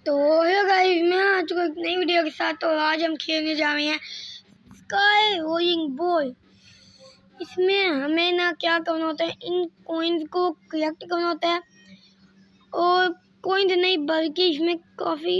तो hello guys, मैं आ चुका एक नई वीडियो के साथ। तो आज हम खेलने जा रहे हैं स्काई रोइंग बॉल। इसमें हमें ना क्या करना होता है, इन कॉइन्स को कलेक्ट करना होता है। और कॉइन्स नहीं बल्कि इसमें काफ़ी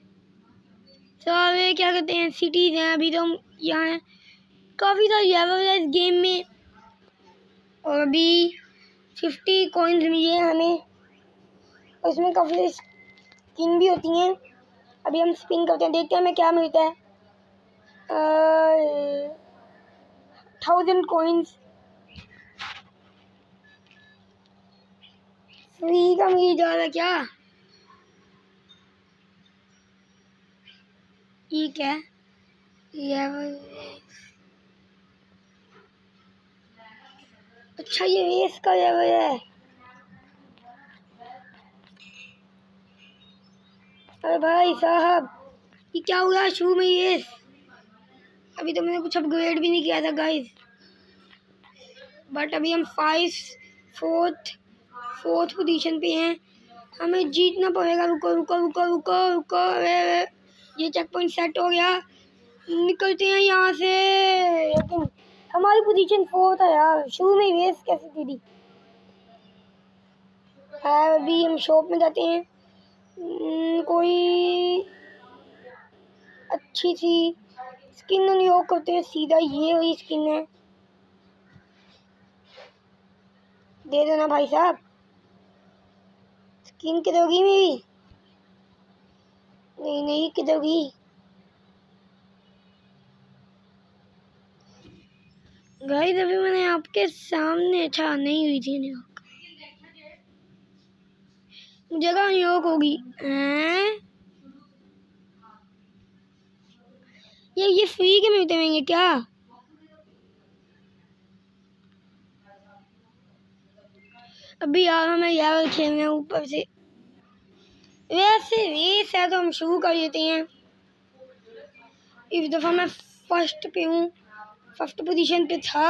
सारे क्या कहते हैं सिटीज़ हैं। अभी तो हम यहाँ हैं, काफ़ी सारे लेवल है इस गेम में। और अभी 50 कॉइन्स मिले हैं हमें, और इसमें काफ़ी स्किन भी होती हैं। अभी हम स्पिन करते हैं, देखते हैं हमें क्या मिलता है। 1000 कॉइन्स फ्री का मिल जा रहा है क्या? ये क्या है? अच्छा, ये रेस का लेवल है। अरे भाई साहब, ये क्या हुआ शुरू में रेस? अभी तो मैंने कुछ अपग्रेड भी नहीं किया था गाइस। बट अभी हम फोर्थ पोजीशन पे हैं। हमें जीतना पड़ेगा। रुको रुको रुको रुको रुको, ये चेक पॉइंट सेट हो गया, निकलते हैं यहाँ से। लेकिन हमारी पोजीशन 4 था यार, शुरू में रेस कैसे दे दी। अभी हम शॉप में जाते हैं, कोई अच्छी सी स्किन अनलॉक करते हैं। सीधा ये वही स्किन है, दे देना भाई साहब। स्किन किधर गई मेरी? नहीं किधर गई? गाइस अभी मैंने आपके सामने, अच्छा नहीं हुई थी अनलॉक, जगह अनलॉक होगी। ये फ्री के मिलते होंगे क्या? अभी यार हमें यार खेलना ऊपर से। वैसे रेस है तो हम शुरू कर देते हैं। इस दफ़ा मैं फर्स्ट पे हूँ, फर्स्ट पोजीशन पे था।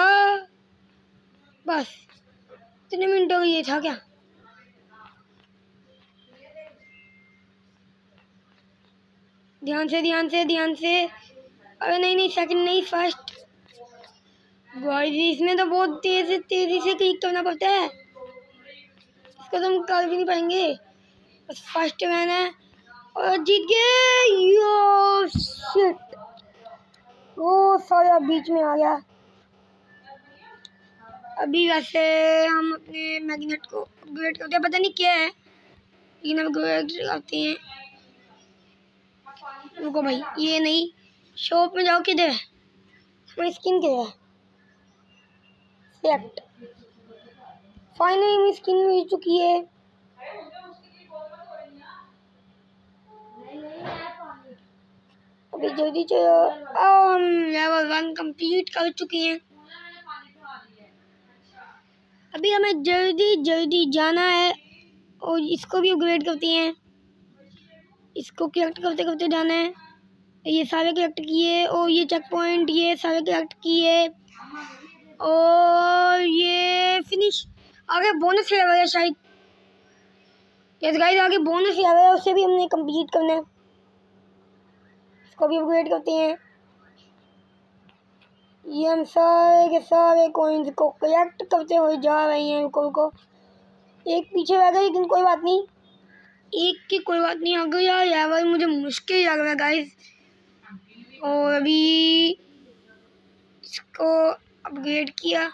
बस इतने मिनटों का ये था क्या? ध्यान से ध्यान से ध्यान से। अरे नहीं सेकंड नहीं, फर्स्ट। गाइस इसमें तो बहुत तेजी से क्लिक करना पड़ता है, इसको तो हम कर भी नहीं पाएंगे। बस फर्स्ट मैन है और जीत गए। यो शिट, वो सारा बीच में आ गया। अभी वैसे हम अपने मैग्नेट को अपग्रेड करते हैं, पता नहीं क्या है लेकिन अपग्रेड करते हैं। रुको भाई, ये नहीं, शॉप में जाओ। किधर है हमारी स्किन? किधर है? सेलेक्ट। फाइनली मेरी स्किन मिल चुकी है। अभी जल्दी चलो। हम लेवल 1 कंप्लीट कर चुके हैं। अभी हमें जल्दी जाना है और इसको भी अपग्रेड करते हैं। इसको कलेक्ट करते करते जाना है। ये सारे कलेक्ट किए और ये चेक पॉइंट ये सारे कलेक्ट किए और ये फिनिश। आगे बोनस लेवल है शायद। यस गाइस, आगे बोनस लेवल है, उसे भी हमने कंप्लीट करना है। इसको भी अपग्रेड करते हैं। ये हम सारे के सारे कॉइन्स को कलेक्ट करते हुए जा रहे हैं। रुको एक पीछे रह गया लेकिन कोई बात नहीं, एक की कोई बात नहीं। अगर यार लेवल मुझे मुश्किल लग रहा है गाइस। और अभी इसको अपग्रेड किया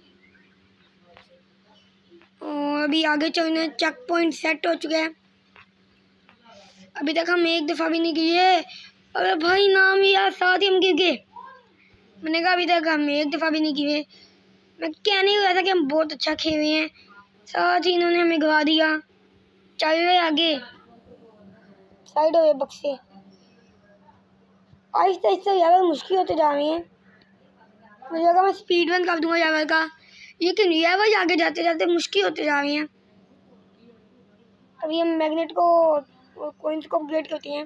और अभी आगे चलने चेक पॉइंट सेट हो चुके हैं। अभी तक हम एक दफ़ा भी नहीं गिरे। अरे भाई नाम यार, साथ ही हम गिर गए। मैंने कहा अभी तक हम एक दफ़ा भी नहीं गिरे। मैं कहने ही रहा था कि हम बहुत अच्छा खेल रहे हैं, साथ ही इन्होंने हमें गिरा दिया। चल रहे आगे, साइड हो बक्से। आहिस्ता आहिस्ता लेवल मुश्किल होते जा रहे हैं। मुझे लगा मैं स्पीड रन कर दूंगा लेवल का, लेकिन लेवल आगे जाते जाते मुश्किल होते जा रहे हैं। अभी हम मैग्नेट को कॉइन्स को अपग्रेड करते हैं।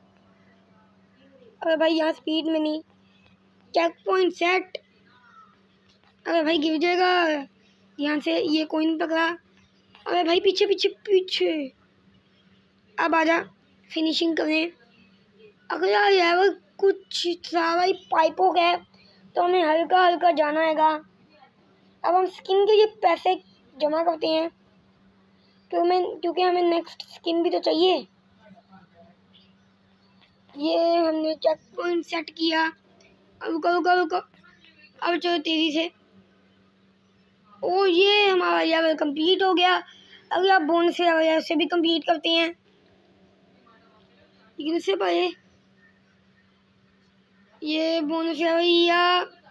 अरे भाई यहाँ स्पीड में नहीं, चेक पॉइंट सेट। अरे भाई गिर जाएगा। यहाँ से ये कॉइन पकड़ा। अरे भाई पीछे पीछे पीछे, अब आजा। फिनिशिंग करें। अगर यार लेवल कुछ सारा ही पाइपों का है तो हमें हल्का हल्का जाना हैगा। अब हम स्किन के लिए पैसे जमा करते हैं क्योंकि हमें नेक्स्ट स्किन भी तो चाहिए। ये हमने चेक पॉइंट सेट किया। अब रुको। अब चलो तेजी से। ओ ये हमारा लेवल कंप्लीट हो गया। अगर आप बोनस लेवल से भी कंप्लीट करते हैं, लेकिन उससे पहले ये बोनस लेवल या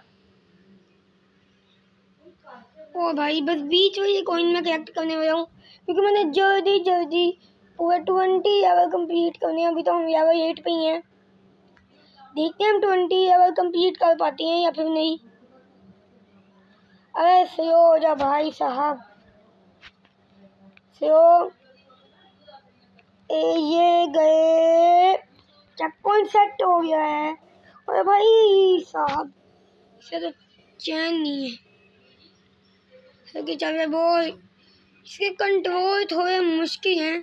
ओ भाई बस बीच में ये कॉइन में कलेक्ट करने वाला हूँ क्योंकि मैंने जल्दी पूरे 20 लेवल कंप्लीट करने हैं। अभी तो हम लेवल 8 पे ही हैं। देखते हैं हम 20 लेवल कंप्लीट कर पाते हैं या फिर नहीं। अरे स्लो हो जा भाई साहब, स्लो। ये गए, चेक पॉइंट सेट हो गया है। अरे भाई साहब इसे तो चैन नहीं है। क्योंकि चल बोल इसके कंट्रोल थोड़े मुश्किल हैं।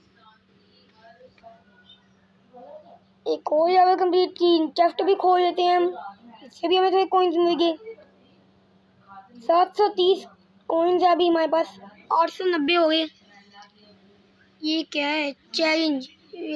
एक और लेवल कंप्लीट की, चेस्ट भी खोल लेते हैं हम, इससे भी हमें थोड़े कॉइन्स मिलेंगे। 730 कॉइन्स है अभी हमारे पास, 890 हो गए। ये क्या है? चैलेंज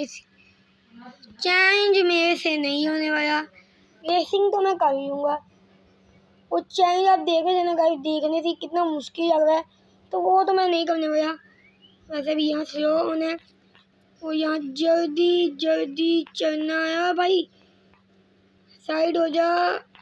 मेरे से नहीं होने वाला। रेसिंग तो मैं कर ही लूँगा। वो चैलेंज आप देख रहे थे ना गाइस, देखने से कितना मुश्किल लग रहा है, तो वो तो मैं नहीं करने वाला। वैसे भी यहाँ स्लो होना है और यहाँ जल्दी चलना है। भाई साइड हो जा।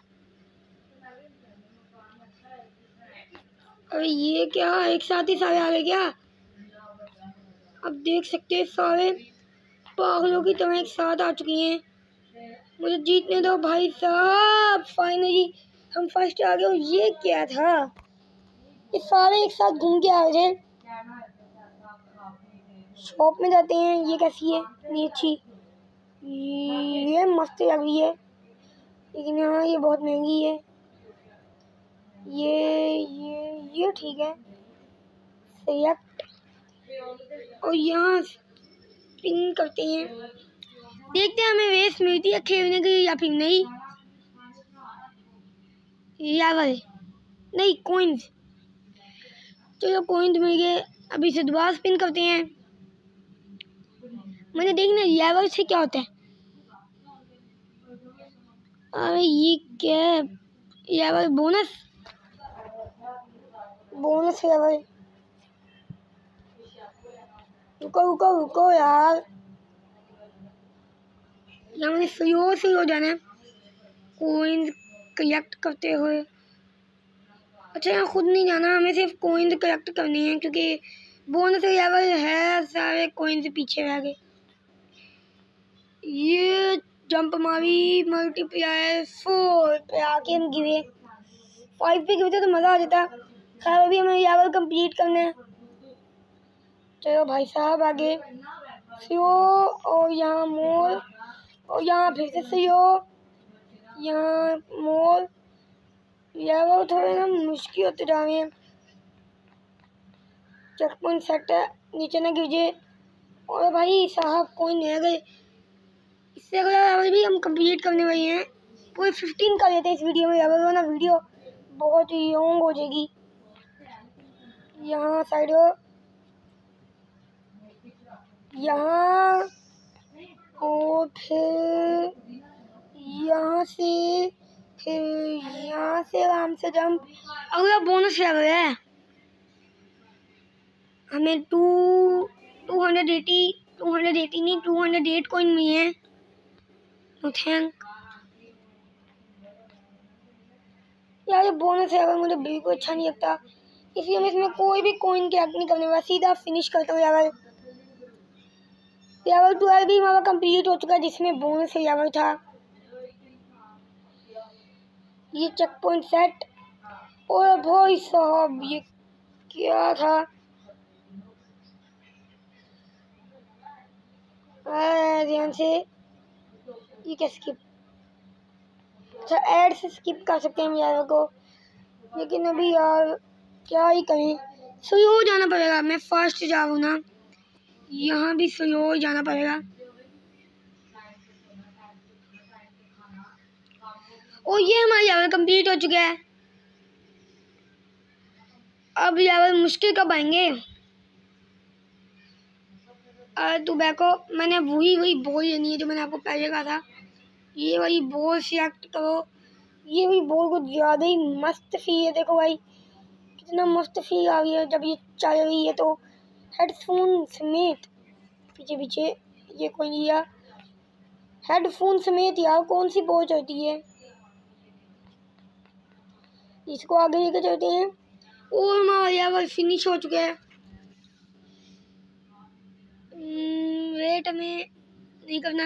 अरे ये क्या, एक साथ ही सारे आ गए क्या? अब देख सकते हैं सारे पागलों की तरह एक साथ आ चुकी हैं। मुझे जीतने दो भाई साहब। फाइनली हम फर्स्ट आ गए। ये क्या था? ये सारे एक साथ घूम के आ गए। शॉप में जाते हैं। ये कैसी है? नहीं अच्छी। ये मस्त लग रही है, लेकिन यहाँ ये बहुत महंगी है। ये ठीक है। सेलेक्ट और यहाँ स्पिन करते हैं। देखते हैं हमें रेस मिलती है खेलने के लिए या फिर नहीं। लेवल नहीं, कॉइन्स। चलो कॉइन्स मिल गए। अभी से दोबारा स्पिन करते हैं। मैंने देखना लेवल से क्या होता है। अरे ये क्या है? Level bonus level. रुको यार, यहाँ मैंने स्लो जाना है कॉइन्स कलेक्ट करते हुए। अच्छा यहाँ खुद नहीं जाना, हमें सिर्फ कॉइन्स कलेक्ट करनी है क्योंकि बोनस लेवल है। सारे कॉइन्स पीछे रह गए। ये जंप मारी, मल्टीप्लायर 4 पे आके हम गिरे। 5 पे गिरते तो मज़ा आ जाता। खैर अभी हमें लेवल कंप्लीट करना है। चलो भाई साहब आगे स्लो और यहाँ मोल और यहाँ फिर से स्लो, यहाँ मोल। लेवल थोड़े ना मुश्किल होते जा रहे हैं। चेक पॉइंट सेट है, नीचे ना गिरजे। और भाई साहब कॉइन रह गए। इससे अगला लेवल भी हम कंप्लीट करने वाले हैं। पूरे 15 कर लेते हैं इस वीडियो में लेवल, वरना वीडियो बहुत ही लॉन्ग हो जाएगी। यहाँ साइड हो, यहाँ और फिर यहाँ से, फिर यहाँ से आराम से जंप। अगला बोनस लेवल है। हमें 280 नहीं 208 कॉइन मिले हैं। नो थैंक यार, ये बोनस लेवल मुझे बिल्कुल अच्छा नहीं लगता, इसलिए मैं इसमें कोई भी कॉइन कलेक्ट नहीं करने वाला, सीधा फिनिश करता हूँ। लेवल 12 भी हमारा कंप्लीट हो चुका है, जिसमें बोनस लेवल था। ये चेक पॉइंट सेट। और भाई साहब ये क्या था? ध्यान से। ये क्या स्किप? अच्छा ऐड से स्किप कर सकते हैं हम लेवल को, लेकिन अभी यार क्या ही करें, स्लो जाना पड़ेगा। मैं फर्स्ट जाऊँ ना, यहाँ भी स्लो जाना पड़ेगा। और ये हमारा लेवल कंप्लीट हो चुका है। अब लेवल मुश्किल कब आएंगे? टोबैको मैंने वही बॉल लेनी है जो मैंने आपको पहले कहा था। ये वाली बॉल सिलेक्ट करो। ये वाली बॉल को ज़्यादा ही मस्त फील है। देखो भाई कितना मस्त फील आ रही है जब ये चल रही है तो। हेडफोन समेत पीछे पीछे ये कोई लिया हेडफोन समेत यार कौन सी बॉल चलती है। इसको आगे लेकर चलते हैं। और हमारा लेवल फिनिश हो चुका है। वेट हमें नहीं करना।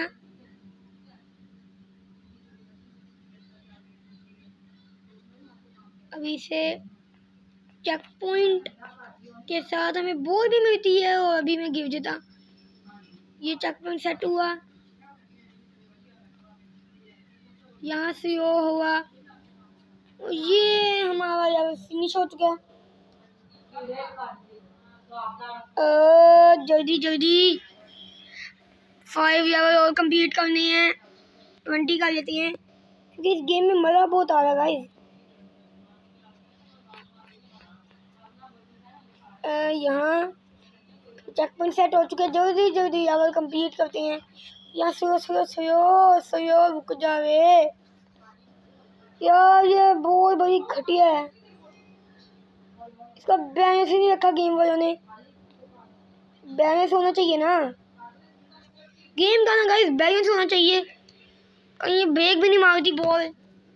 अभी से चेक पॉइंट के साथ हमें बॉल भी मिलती है और अभी मैं गिव देता। ये चेक पॉइंट सेट हुआ, यहाँ से वो हुआ और ये हमारा लेवल फिनिश हो चुका है। जल्दी जल्दी 5 लेवल और कंप्लीट करने हैं। 20 कर लेते हैं क्योंकि इस गेम में मज़ा बहुत आ रहा है गाइस। यहाँ चेक पॉइंट सेट हो चुके हैं। जल्दी जल्दी लेवल कंप्लीट करते हैं। यहाँ सोयो रुक जावे यार। ये बहुत बड़ी घटिया है। इसका बैलेंस ही नहीं रखा गेम वालों ने। बैलेंस होना चाहिए ना गेम का ना गाइस, बैलेंस होना चाहिए। कहीं ये ब्रेक भी नहीं मारती बॉल।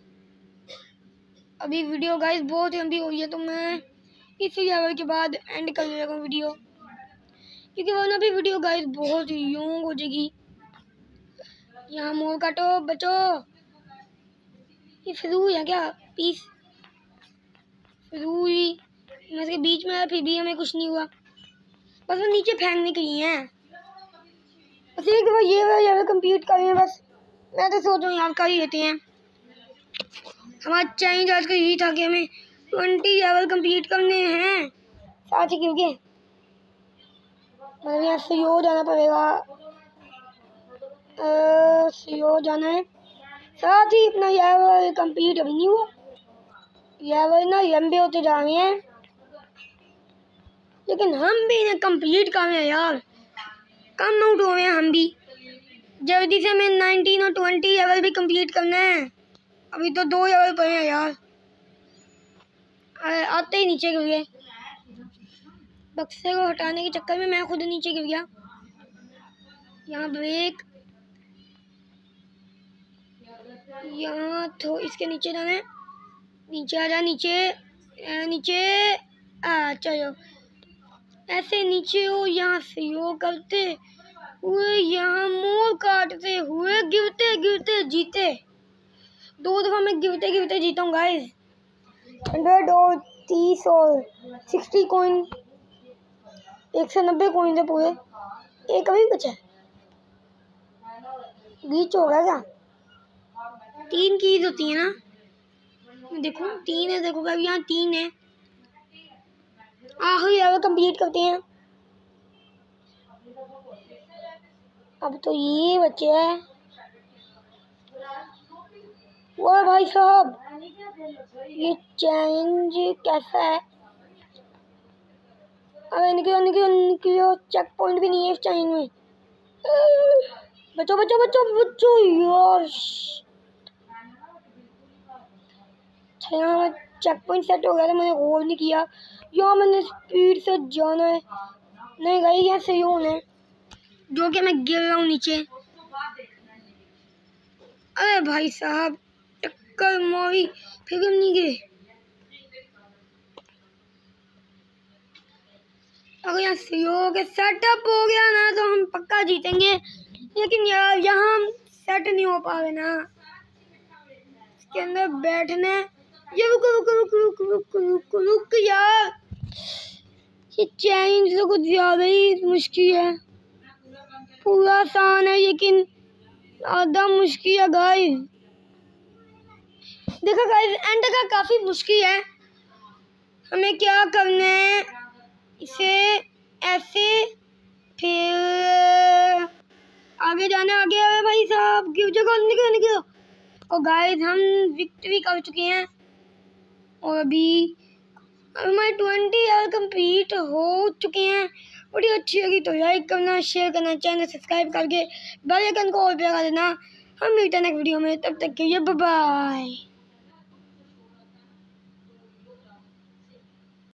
अभी वीडियो गाइस बहुत लंबी हो रही है तो मैं इसी लेवल के बाद एंड कर लेगा वीडियो, क्योंकि वरना भी वीडियो गाइस बहुत लॉन्ग हो जाएगी। यहाँ मोड़ काटो बचो। ये फिजूल है क्या? पीस फिजूल मैं इसके बीच में फिर भी हमें कुछ नहीं हुआ। बस वो नीचे फेंकने के लिए हैं। बस एक बार ये लेवल कंप्लीट करें बस। मैं तो सोच रहा हूँ यहाँ कर ही लेते हैं। हमारा चैलेंज आज का यही था कि हमें 20 लेवल कंप्लीट करने हैं साथ ही, क्योंकि मतलब यहाँ सीओ जाना पड़ेगा। सीओ जाना है साथ ही अपना लेवल कंप्लीट अभी नहीं हुआ। लेवल ना लंबे होते जा रहे हैं लेकिन हम भी इन्हें कंप्लीट कर रहे हैं यार। कम आउट हो रहे हैं हम भी। जल्दी से हमें 19 और 20 लेवल भी कंप्लीट करना है। अभी तो 2 लेवल पड़े हैं यार। आते ही नीचे गिर गए। बक्से को हटाने के चक्कर में मैं खुद नीचे गिर गया। यहाँ ब्रेक, यहाँ तो इसके नीचे जाना है। नीचे आ जा, नीचे नीचे चलो ऐसे नीचे हो। यहाँ से हो करते हुए यहाँ मोड़ काटते हुए गिरते गिरते जीते। 2 दफा मैं गिरते गिरते जीता हूँ गाइस। 100 और 30 और 60 कॉइन, 190 कॉइन थे पूरे। एक अभी बचा है। बीच हो गया क्या? 3 कीज होती है ना, देखो 3 है। देखो अभी यहाँ 3 है। आखिरी लेवल कंप्लीट करते हैं। अब तो ये बचे है। वो भाई साहब ये चैलेंज कैसा है? अरे निकलो निकलो निकलो। चेक पॉइंट भी नहीं है इस चैलेंज में। बचो बचो बचो बचो यार। यहाँ चेक पॉइंट सेट हो गया था, मैंने गोल नहीं किया। यहाँ मैंने स्पीड से जाना है। नहीं गई यहाँ सही होना है जो कि मैं गिर रहा हूँ नीचे। अरे भाई साहब टक्कर मारी फिर हम नहीं गिरे। अगर यहाँ सीओ के सेटअप हो गया ना तो हम पक्का जीतेंगे, लेकिन यार यहाँ हम सेट नहीं हो पा रहे ना। इसके अंदर बैठने ये रुक रुक रुक रुक रुक रुक रुक यार। ये चैलेंज तो कुछ ज़्यादा ही मुश्किल है। पूरा आसान है लेकिन आधा मुश्किल है गाइस। देखो गाइस एंड का काफ़ी मुश्किल है। हमें क्या करना है, इसे ऐसे फिर आगे जाना। आगे भाई साहब गिर जगह निकलो निकलो। और गाइस हम विक्ट्री कर चुके हैं और अभी हमारे 20 लेवल कंप्लीट हो चुके हैं। वीडियो अच्छी लगी तो लाइक करना, शेयर करना, चैनल सब्सक्राइब करके बेल आइकन को ऑल पे लगा देना। हम मिलते हैं नेक्स्ट वीडियो में, तब तक के लिए बाय बाय।